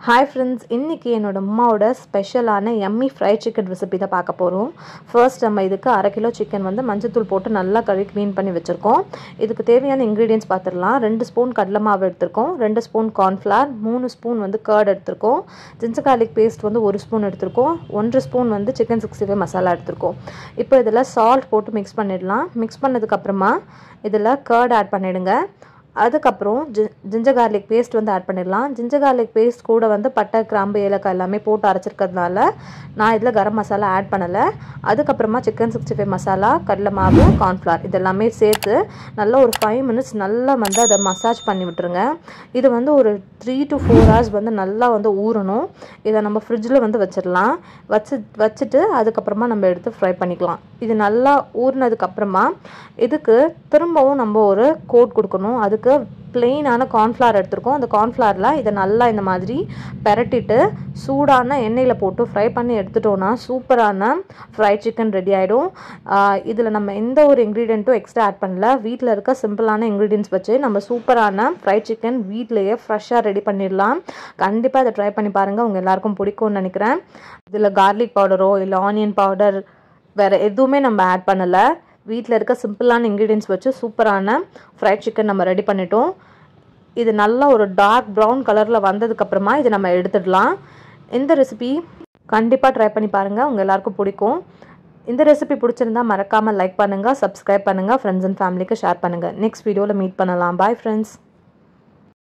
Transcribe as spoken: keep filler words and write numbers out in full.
Hi friends, இன்னைக்கு என்னோட அம்மாவோட ஸ்பெஷலான yummy fried chicken recipe தான் பார்க்க போறோம். ஃபர்ஸ்ட் நம்ம இதுக்கு அரை கிலோ chicken வந்து மஞ்சள் தூள் போட்டு நல்லா கழுவி க்ளீன் பண்ணி வச்சிருக்கோம். இதுக்கு தேவையான ingredients பார்த்துடலாம். ரெண்டு ஸ்பூன் கடலை மாவு எடுத்துருக்கோம், ரெண்டு ஸ்பூன் corn flour, மூணு ஸ்பூன் வந்து curd எடுத்துருக்கோம், ginger garlic paste வந்து ஒரு ஸ்பூன் எடுத்துருக்கோம், ஒன்றரை ஸ்பூன் வந்து chicken sixty-five மசாலா எடுத்துருக்கோம். இப்போ இதில் salt போட்டு மிக்ஸ் பண்ணிடலாம். மிக்ஸ் பண்ணதுக்கு அப்புறமா இதில் curd ஆட் பண்ணிடுங்க. அதுக்கப்புறம் ஜிஞ்சர் கார்லிக் பேஸ்ட் வந்து ஆட் பண்ணிடலாம். ஜிஞ்சர் கார்லிக் பேஸ்ட் கூட வந்து பட்டை கிராம்பு ஏலக்காய் எல்லாமே போட்டு அரைச்சிருக்கிறதுனால நான் இதில் கரம் மசாலா ஆட் பண்ணலை. அதுக்கப்புறமா சிக்கன் சிக்ஸ்டி ஃபைவ் மசாலா, கடலை மாவு, கார்ன்ஃப்ளவர் இதெல்லாமே சேர்த்து நல்லா ஒரு ஃபைவ் மினிட்ஸ் நல்லா வந்து அதை மசாஜ் பண்ணி விட்டுருங்க. இது வந்து ஒரு த்ரீ டு ஃபோர் ஹவர்ஸ் வந்து நல்லா வந்து ஊறணும். இதை நம்ம ஃப்ரிட்ஜில் வந்து வச்சிடலாம். வச்சு வச்சுட்டு அதுக்கப்புறமா நம்ம எடுத்து ஃப்ரை பண்ணிக்கலாம். இது நல்லா ஊறினதுக்கப்புறமா இதுக்கு திரும்பவும் நம்ம ஒரு கோட் கொடுக்கணும். அதுக்கு பிளெயினான கார்ன்ஃப்ளவர் எடுத்துருக்கோம். அந்த கார்ன்ஃப்ளவரில் இதை நல்லா இந்த மாதிரி பெரட்டிட்டு சூடான எண்ணெயில் போட்டு ஃப்ரை பண்ணி எடுத்துட்டோன்னா சூப்பரான ஃப்ரைட் சிக்கன் ரெடி ஆகிடும். இதில் நம்ம எந்த ஒரு இன்க்ரீடியண்ட்டும் எக்ஸ்ட்ரா ஆட் பண்ணல. வீட்டில் இருக்க சிம்பிளான இன்க்ரீடியன்ட்ஸ் வச்சு நம்ம சூப்பரான ஃப்ரைட் சிக்கன் வீட்டிலையே ஃப்ரெஷ்ஷாக ரெடி பண்ணிடலாம். கண்டிப்பாக இதை ட்ரை பண்ணி பாருங்கள், உங்கள் எல்லாருக்கும் பிடிக்கும்னு நினைக்கிறேன். இதில் கார்லிக் பவுடரோ இல்லை ஆனியன் பவுடர் வேறு எதுவுமே நம்ம ஆட் பண்ணலை. வீட்டில் இருக்க சிம்பிளான இன்க்ரீடியன்ஸ் வச்சு சூப்பரான ஃப்ரைட் சிக்கன் நம்ம ரெடி பண்ணிட்டோம். இது நல்லா ஒரு டார்க் ப்ரௌன் கலரில் வந்ததுக்கப்புறமா இதை நம்ம எடுத்துடலாம். இந்த ரெசிபி கண்டிப்பாக ட்ரை பண்ணி பாருங்கள், உங்கள் எல்லாருக்கும் பிடிக்கும். இந்த ரெசிபி பிடிச்சிருந்தா மறக்காமல் லைக் பண்ணுங்கள், சப்ஸ்கிரைப் பண்ணுங்கள், ஃப்ரெண்ட்ஸ் அண்ட் ஃபேமிலிக்கு ஷேர் பண்ணுங்கள். நெக்ஸ்ட் வீடியோவில் மீட் பண்ணலாம். Bye friends.